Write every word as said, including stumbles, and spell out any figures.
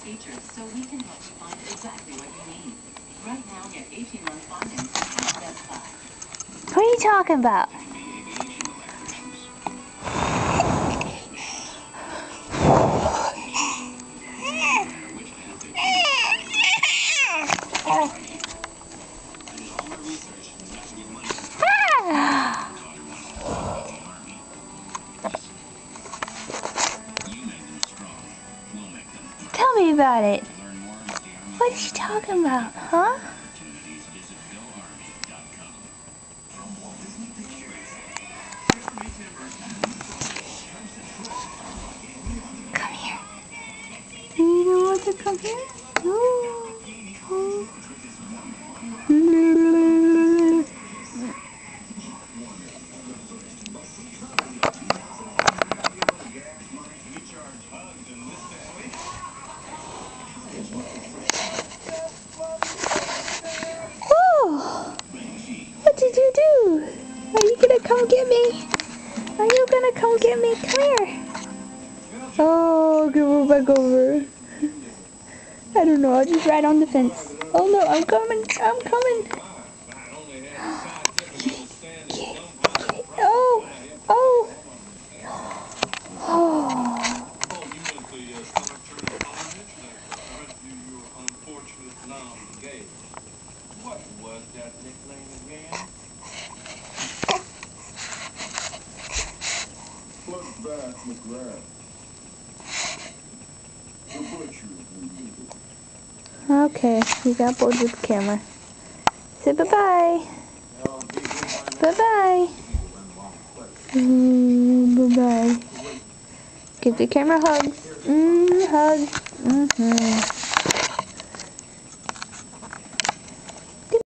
features so we can help you find exactly what you need. Right now, get eighteen month finance at Best Buy. What are you talking about? Tell me about it. What is she talking about, huh? Come here. You don't want to come here? No. Oh. Oh, what did you do? Are you gonna come get me? Are you gonna come get me? Come here. Oh, give her back over. I don't know, I'll just ride on the fence. Oh no, I'm coming, I'm coming. Oh, oh. Oh. What was that nickname again? Bloodbath McGrath. The butcher of Okay, you got bored with the camera. Say bye-bye. Bye-bye. Mm, bye-bye. Give the camera hugs. Mm, hugs. Mm-hmm.